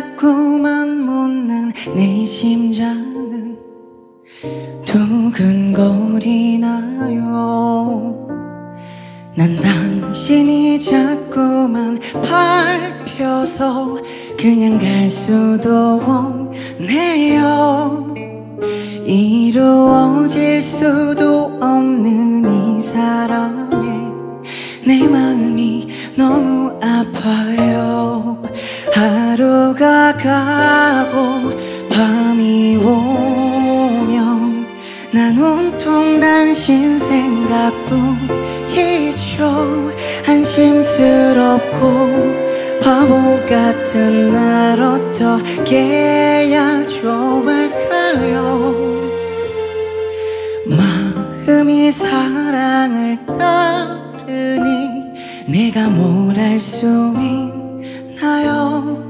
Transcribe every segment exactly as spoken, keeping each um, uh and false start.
자꾸만 못난 내 심장은 두근거리나요. 난 당신이 자꾸만 밟혀서 그냥 갈 수도 없네요. 이루어질 수도 없는 이 사랑에 내 마음이 너무 아파요. 하루가 가고 밤이 오면 난 온통 당신 생각뿐이죠. 안심스럽고 바보 같은 날 어떻게 해야 좋을까요? 마음이 사랑을 따르니 내가 뭘 할 수 있나요?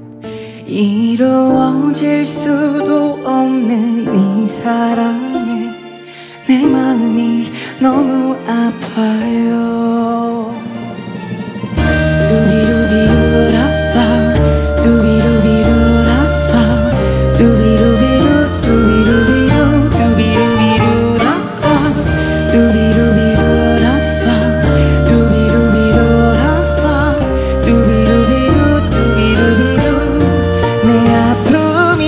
이루어질 수도 없는 이 사랑에 내 마음이 너무 아파요. 두비루비루라파 두비루비루라파 두비루비루 두비루비루 두비루비루라파 두비루비루라파 두비루비루라파 두비루비루 두비루비루 내 아픔이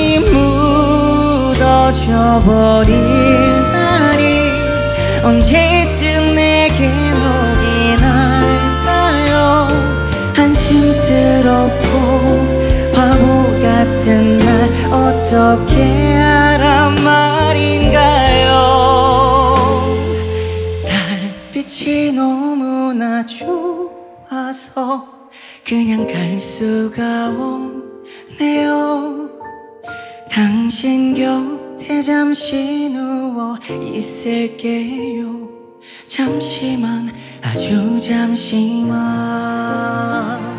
묻어져버릴 날이 언제쯤 내겐 오긴 할까요? 안심스럽고 바보 같은 날 어떻게 알아 말인가요? 달빛이 너무나 좋아서 그냥 갈 수가 없네요. 당신 곁에 잠시 누워 있을게요. 잠시만, 아주 잠시만.